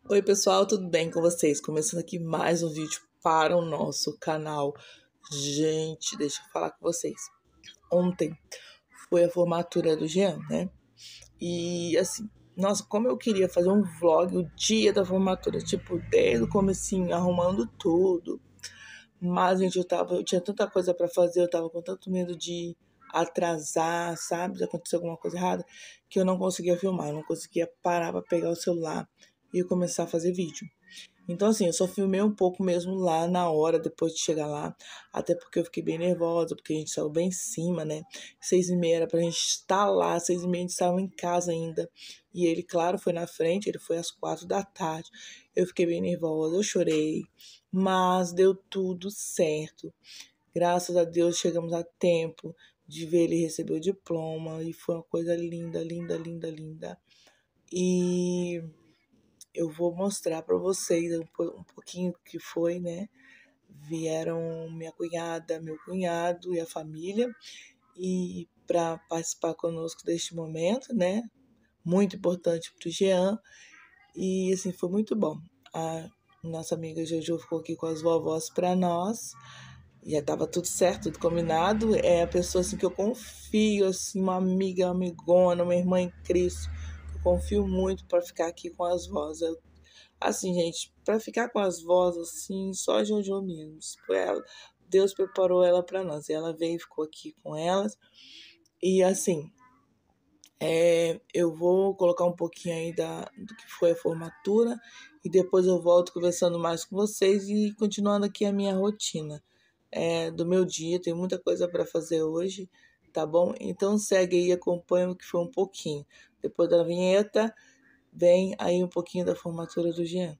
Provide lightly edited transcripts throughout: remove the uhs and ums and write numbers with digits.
Oi pessoal, tudo bem com vocês? Começando aqui mais um vídeo para o nosso canal. Gente, deixa eu falar com vocês. Ontem foi a formatura do Jean, né? E assim, nossa, como eu queria fazer um vlog o dia da formatura, tipo, desde o comecinho, arrumando tudo. Mas, gente, eu tinha tanta coisa para fazer, eu tava com tanto medo de atrasar, sabe? De acontecer alguma coisa errada, que eu não conseguia filmar, eu não conseguia parar para pegar o celular e começar a fazer vídeo. Então, assim, eu só filmei um pouco mesmo lá na hora, depois de chegar lá. Até porque eu fiquei bem nervosa, porque a gente saiu bem em cima, né? 6h30 era pra gente estar lá, 6h30 a gente estava em casa ainda. E ele, claro, foi na frente, ele foi às 4 da tarde. Eu fiquei bem nervosa, eu chorei, mas deu tudo certo. Graças a Deus chegamos a tempo de ver ele receber o diploma e foi uma coisa linda, linda, linda, linda. E eu vou mostrar para vocês um pouquinho que foi, né? Vieram minha cunhada, meu cunhado e a família e para participar conosco deste momento, né? Muito importante para o Jean e assim foi muito bom. A nossa amiga Jojo ficou aqui com as vovós para nós. Já estava tudo certo, tudo combinado. É a pessoa assim que eu confio, assim, uma amiga, uma amigona, uma irmã em Cristo. Eu confio muito para ficar aqui com as vós. Assim, gente, para ficar com as vozes, assim, só a Jojo mesmo. Deus preparou ela para nós. E ela veio e ficou aqui com elas. E assim, eu vou colocar um pouquinho aí do que foi a formatura. E depois eu volto conversando mais com vocês e continuando aqui a minha rotina do meu dia. Tem muita coisa para fazer hoje, tá bom? Então segue aí, acompanha o que foi um pouquinho. Depois da vinheta, vem aí um pouquinho da formatura do Jean.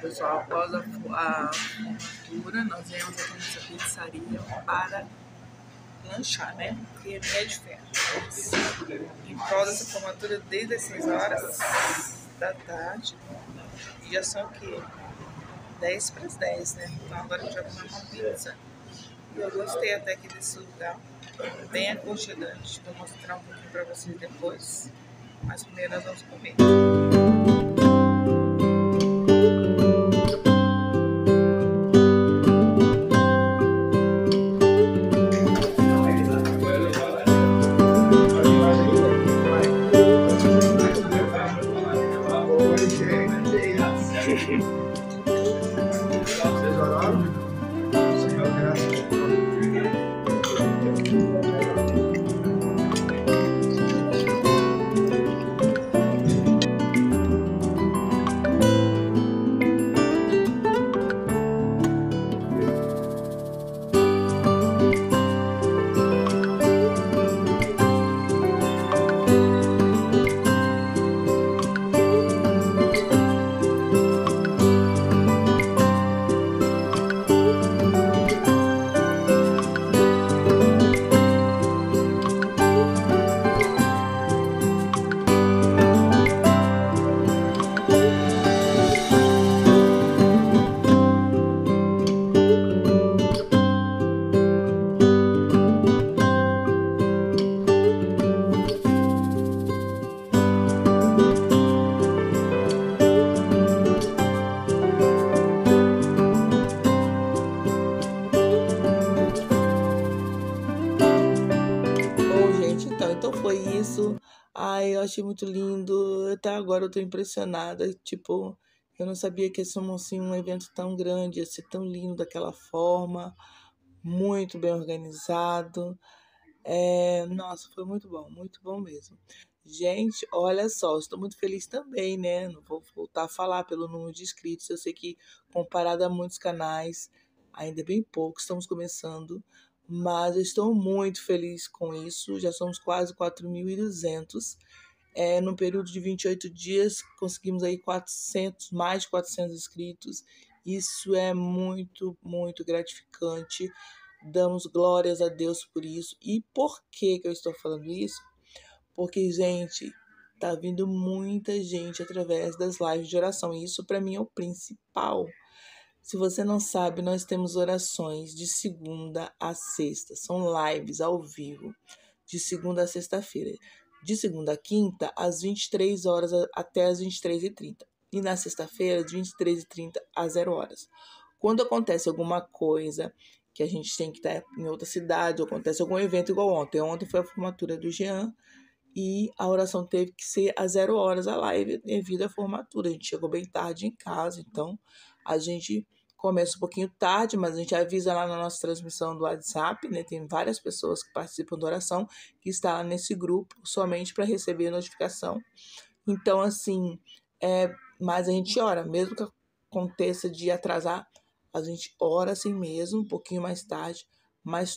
Pessoal, após a formatura, nós viemos aqui nessa pizzaria para lanchar, né? Porque é de ferro. Em prol dessa formatura desde as 6 horas da tarde. E já são o quê? 10 para as 10, né? Então agora a gente vai comer uma pizza. E eu gostei até aqui desse lugar. Bem aconchegante. Vou mostrar um pouquinho para vocês depois. Mas primeiro nós vamos comer. Então foi isso. Ai, eu achei muito lindo. Até agora eu tô impressionada. Tipo, eu não sabia que ia ser assim, um evento tão grande, ia ser tão lindo daquela forma, muito bem organizado. Nossa, foi muito bom mesmo. Gente, olha só, estou muito feliz também, né? Não vou voltar a falar pelo número de inscritos. Eu sei que, comparado a muitos canais, ainda é bem pouco, estamos começando, mas eu estou muito feliz com isso. Já somos quase 4.200. No período de 28 dias, conseguimos aí 400, mais de 400 inscritos. Isso é muito, muito gratificante. Damos glórias a Deus por isso. E por que eu estou falando isso? Porque, gente, tá vindo muita gente através das lives de oração. E isso para mim é o principal. Se você não sabe, nós temos orações de segunda a sexta. São lives ao vivo, de segunda a sexta-feira. De segunda a quinta, às 23 horas até às 23h30. E na sexta-feira, de 23h30 às 0 horas. Quando acontece alguma coisa que a gente tem que estar em outra cidade, ou acontece algum evento igual ontem. Ontem foi a formatura do Jean e a oração teve que ser às 0 horas a live devido à formatura. A gente chegou bem tarde em casa, então a gente começa um pouquinho tarde, mas a gente avisa lá na nossa transmissão do WhatsApp, né? Tem várias pessoas que participam da oração, que está lá nesse grupo somente para receber a notificação. Então, assim, mas a gente ora, mesmo que aconteça de atrasar, a gente ora assim mesmo, um pouquinho mais tarde, mas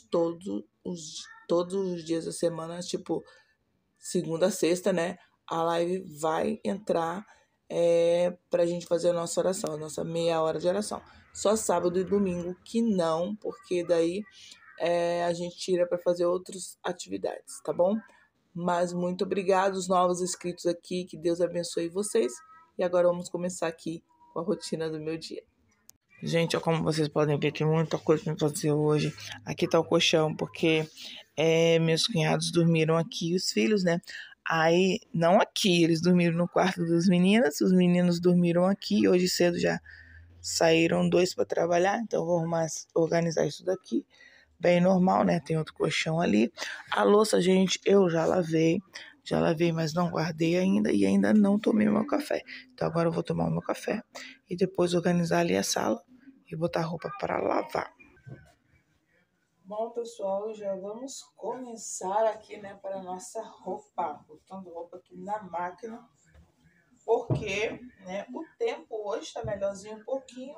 todos os dias da semana, tipo, segunda a sexta, né? A live vai entrar pra gente fazer a nossa oração, a nossa meia hora de oração. Só sábado e domingo que não, porque daí a gente tira para fazer outras atividades, tá bom? Mas muito obrigado aos novos inscritos aqui, que Deus abençoe vocês. E agora vamos começar aqui com a rotina do meu dia. Gente, ó, como vocês podem ver, tem muita coisa para fazer hoje. Aqui tá o colchão, porque meus cunhados dormiram aqui, os filhos, né? Aí, não aqui, eles dormiram no quarto das meninas, os meninos dormiram aqui. Hoje cedo já saíram 2 para trabalhar, então vou organizar isso daqui. Bem normal, né? Tem outro colchão ali. A louça, gente, eu já lavei, mas não guardei ainda e ainda não tomei meu café. Então agora eu vou tomar o meu café e depois organizar ali a sala e botar a roupa para lavar. Bom, pessoal, já vamos começar aqui, né, para a nossa roupa. Botando roupa aqui na máquina, porque, né, o tempo hoje tá melhorzinho um pouquinho.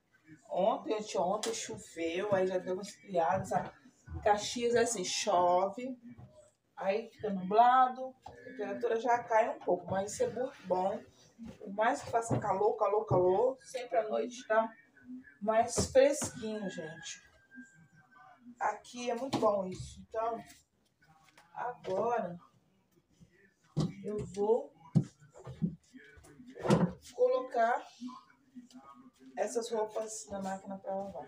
Ontem choveu, aí já deu umas pilhadas. Caxias, assim, chove, Aí fica nublado, a temperatura já cai um pouco, mas isso é muito bom. Por mais que faça calor, calor, calor, sempre à noite tá mais fresquinho, gente. Aqui é muito bom isso. Então, agora eu vou colocar essas roupas na máquina para lavar.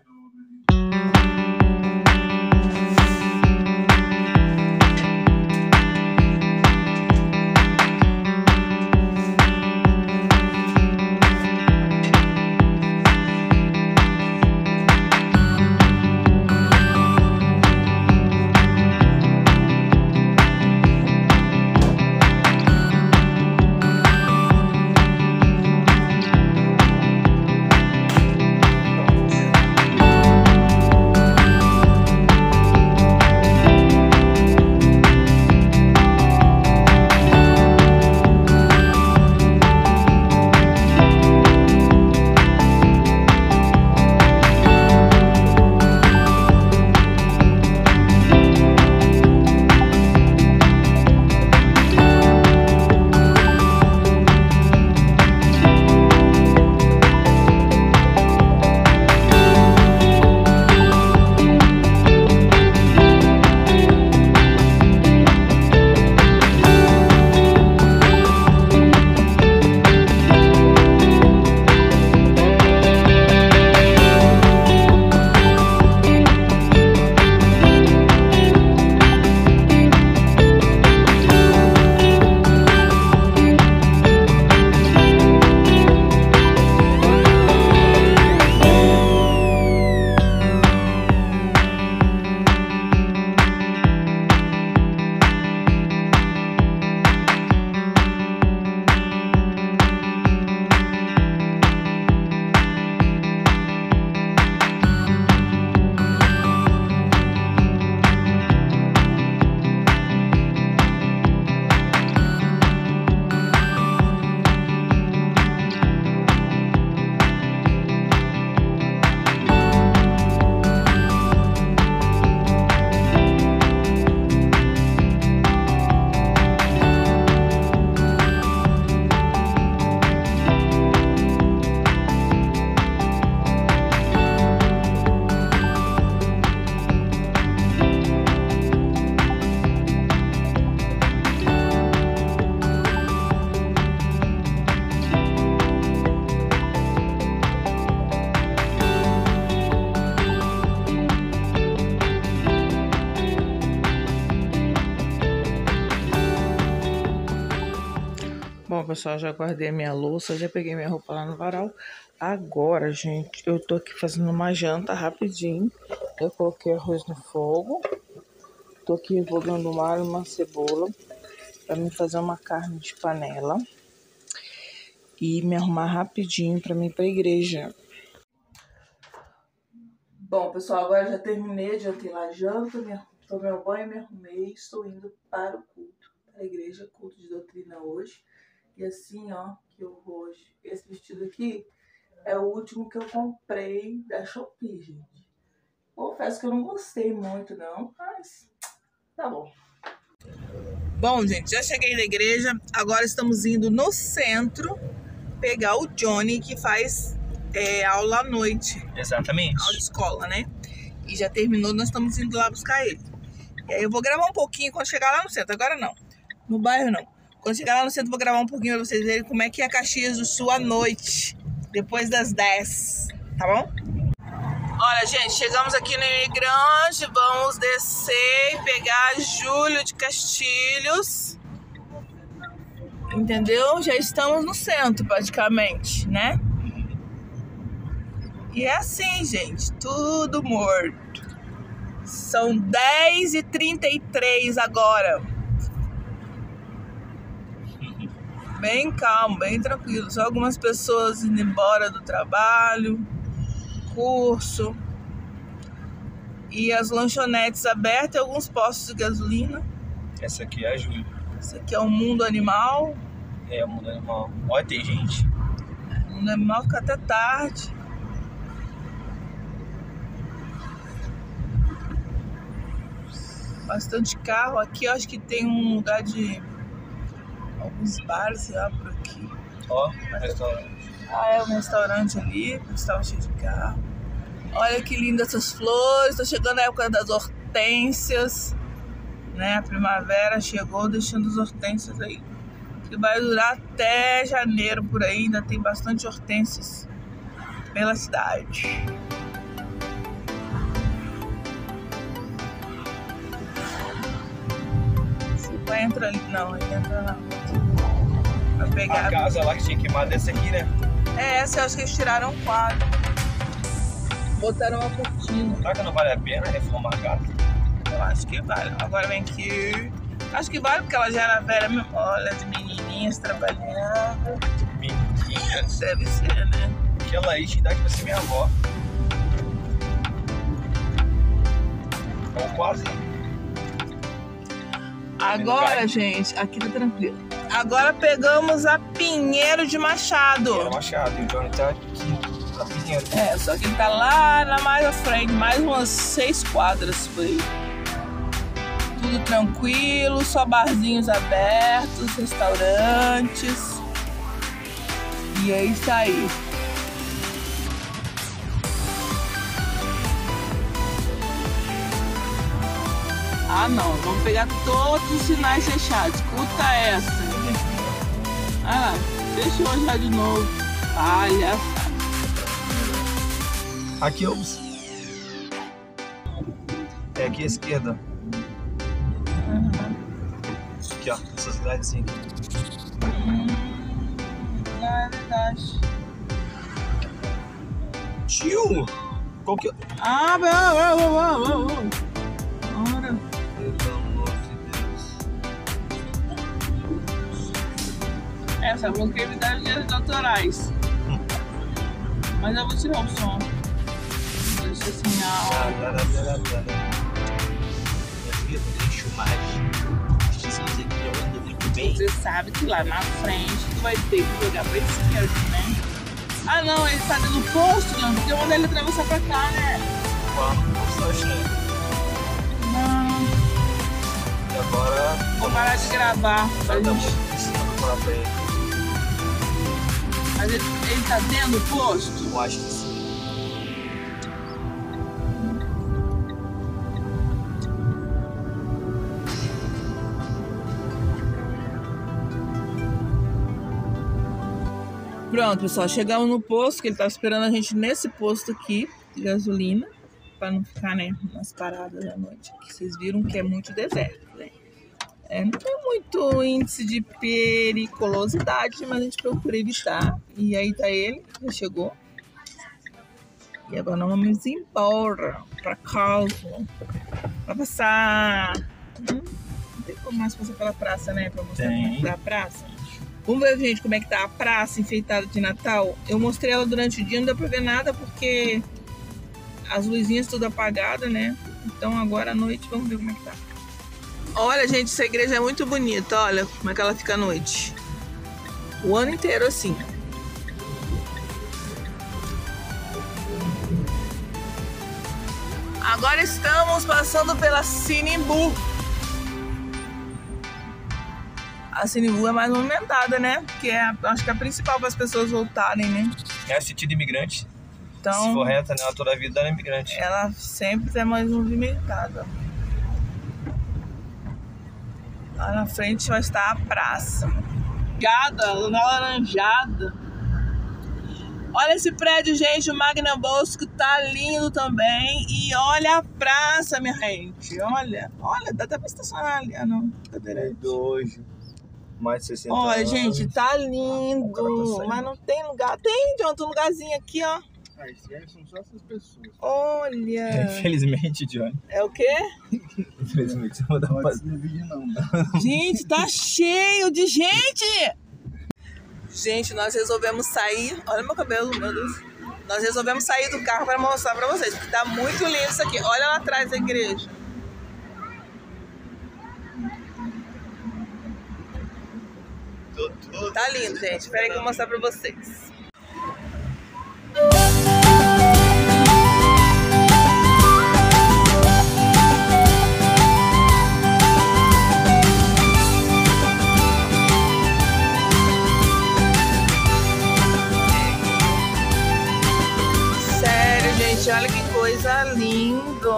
Bom, pessoal, já guardei a minha louça, já peguei minha roupa lá no varal. Agora, gente, eu tô aqui fazendo uma janta rapidinho. Eu coloquei arroz no fogo. Tô aqui refogando um alho e uma cebola pra mim fazer uma carne de panela. E me arrumar rapidinho pra mim ir pra igreja. Bom, pessoal, agora já terminei de jantar a janta, tomei um banho, me arrumei, estou indo para o culto, para a igreja, culto de doutrina hoje. E assim, ó, que eu vou hoje. Esse vestido aqui é o último que eu comprei da Shopee, gente. Confesso que eu não gostei muito, não, mas tá bom. Bom, gente, já cheguei na igreja, agora estamos indo no centro pegar o Johnny, que faz aula à noite. Exatamente. Aula de escola, né? E já terminou, nós estamos indo lá buscar ele. E aí eu vou gravar um pouquinho quando chegar lá no centro. Agora não, no bairro não. Quando chegar lá no centro, vou gravar um pouquinho pra vocês verem como é que é Caxias do Sul à noite, depois das 10, tá bom? Olha, gente, chegamos aqui no Imigrante, vamos descer e pegar Júlio de Castilhos. Entendeu? Já estamos no centro, praticamente, né? E é assim, gente, tudo morto. São 10h33 agora. Bem calmo, bem tranquilo. Só algumas pessoas indo embora do trabalho, curso. E as lanchonetes abertas e alguns postos de gasolina. Essa aqui é a Júlia. Esse aqui é o Mundo Animal. É, o Mundo Animal. Olha, tem gente. O Mundo Animal fica até tarde. Bastante carro. Aqui eu acho que tem um lugar de... alguns bares, sei lá, por aqui. Ó, restaurante. Ah, é um restaurante ali. Estava cheio de carro. Olha que lindas essas flores. Tá chegando a época das hortênsias, né? A primavera chegou deixando as hortênsias aí. Que vai durar até janeiro por aí. Ainda tem bastante hortênsias pela cidade. Você entra ali, não, ele entra na rua. Vai pegar A casa lá que tinha queimado essa aqui, né? É, essa eu acho que eles tiraram o quadro. Botaram uma cortina. Será que não vale a pena reformar a casa? Eu acho que vale. Agora vem aqui. Acho que vale porque ela já era velha mesmo. Olha as menininhas trabalhando. Menininhas? Deve ser, né? Aquela aí tinha idade pra ser minha avó. Ou quase. Agora, gente, aqui tá tranquilo. Agora pegamos a Pinheiro de Machado. Era Machado e o Johnny tá aqui. Pinheiro. É, só que ele tá lá na mais à frente, mais umas 6 quadras por aí. Tudo tranquilo, só barzinhos abertos, restaurantes. E é isso aí. Ah não, vamos pegar todos os sinais fechados. Escuta essa. Ah, fechou já de novo. Palha. Aqui eu... É aqui à esquerda. Aqui ó, essa cidade assim. Não, é verdade. Tio! Qual que é? Ah, vamos. Ora. Pelo amor de Deus. Essa música ele dá direitos autorais. Mas eu vou tirar o som. Deixa assim, Minha filha, deixa mais. Você sabe que lá na frente tu vai ter que jogar pra esquerda, né? Ah não, ele tá dentro do posto, não, porque eu mandei ele atravessar pra cá, né? Não. E agora... Vou parar de gravar. Vai dar muito ensino pra falar pra ele. Mas ele tá dentro do posto? Eu acho que sim. Pronto, pessoal, chegamos no posto, que ele tava esperando a gente nesse posto aqui de gasolina, para não ficar, né, nas paradas à noite. Aqui vocês viram que é muito deserto, né? Não tem muito índice de periculosidade, mas a gente procura evitar. E aí tá ele, já chegou. E agora nós vamos embora para casa, para passar. Não tem como mais passar pela praça, né, para mostrar como é que tá a praça. Vamos ver, gente, como é que tá a praça enfeitada de Natal. Eu mostrei ela durante o dia, não deu pra ver nada porque as luzinhas tudo apagadas, né? Então agora à noite vamos ver como é que tá. Olha, gente, essa igreja é muito bonita. Olha como é que ela fica à noite. O ano inteiro assim. Agora estamos passando pela Sinimbu. A Sinimbu é mais movimentada, né? Que é, acho que é a principal para as pessoas voltarem, né? É sentido imigrante. Então, se for reta, né? Toda a vida ela é imigrante. Ela sempre é mais movimentada. Lá na frente vai estar a praça. Laranjada. Olha esse prédio, gente. O Magna Bosco tá lindo também. E olha a praça, minha gente. Olha, dá até pra estacionar ali. Ah, não. Cadeirante. Hoje. Mais de 60 Olha, anos. gente, tá lindo. Tá, mas não tem lugar. Tem, John, um lugarzinho aqui, ó. Ah, esses são só essas pessoas. Olha. Infelizmente, Johnny. É o quê? Infelizmente, eu vou dar Pode ser no vídeo não. Gente, tá cheio de gente. Gente, nós resolvemos sair. Olha meu cabelo, meu Deus. Nós resolvemos sair do carro para mostrar para vocês, porque tá muito lindo isso aqui. Olha lá atrás da igreja. Tá lindo, gente. Espera aí que eu vou mostrar pra vocês. Gente, olha que coisa linda!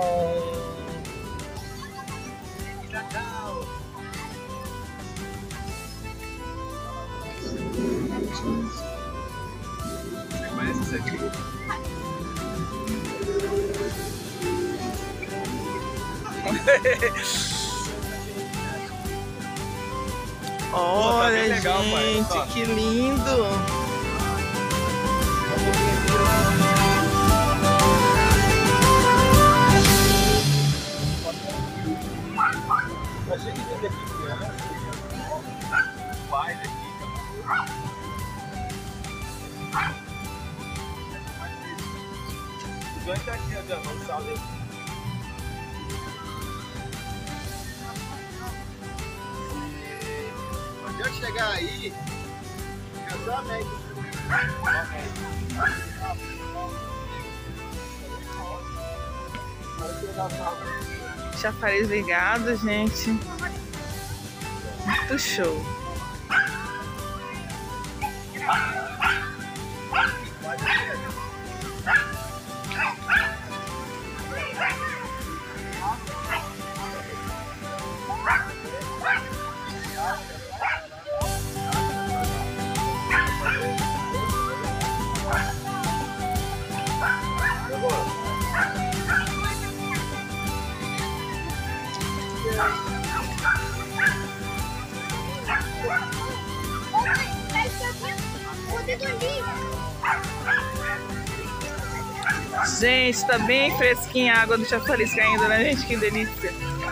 Você conhece isso aqui? Olha, bem legal, pai. gente, Ó. que lindo! Vai daqui, o Johnny tá aqui, ó, vamos salve. Quando eu chegar aí, casamento. Chafariz ligado, gente. Muito show. Gente, tá bem fresquinha a água do chafariz caindo, né, gente? Que delícia.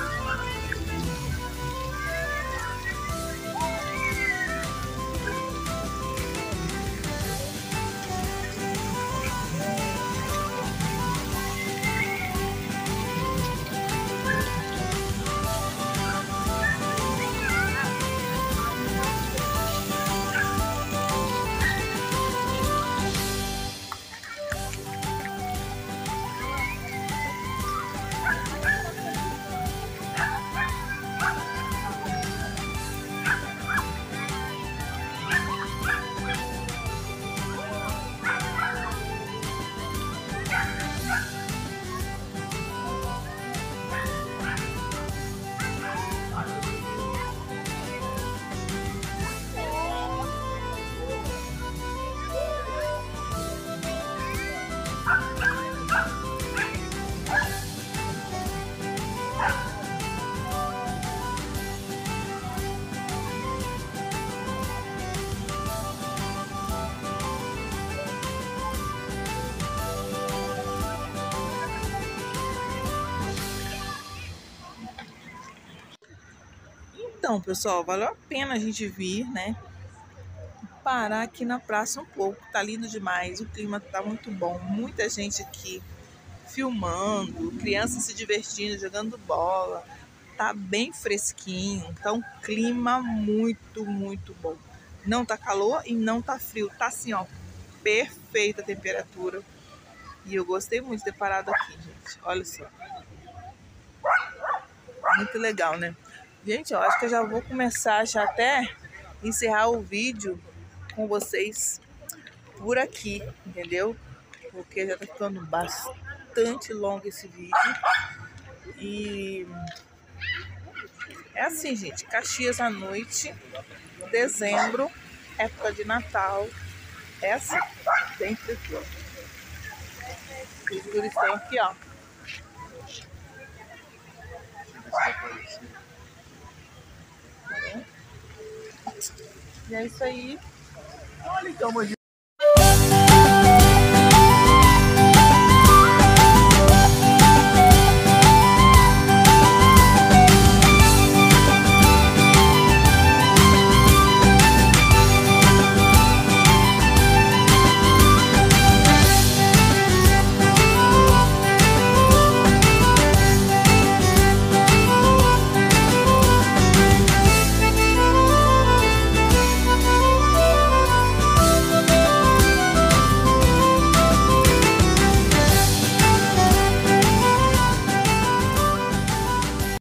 Então, pessoal, valeu a pena a gente vir, né? Parar aqui na praça um pouco. Tá lindo demais, o clima tá muito bom. Muita gente aqui filmando, crianças se divertindo, jogando bola. Tá bem fresquinho, então clima muito, muito bom. Não tá calor e não tá frio. Tá assim, ó, perfeita a temperatura. E eu gostei muito de ter parado aqui, gente. Olha só. Muito legal, né? Gente, eu acho que eu já vou começar já até encerrar o vídeo com vocês por aqui, entendeu? Porque já tá ficando bastante longo esse vídeo. E é assim, gente, Caxias à noite, dezembro, época de Natal, é assim, bem tranquilo. Os guris estão aqui, ó. E é isso aí. Olha então,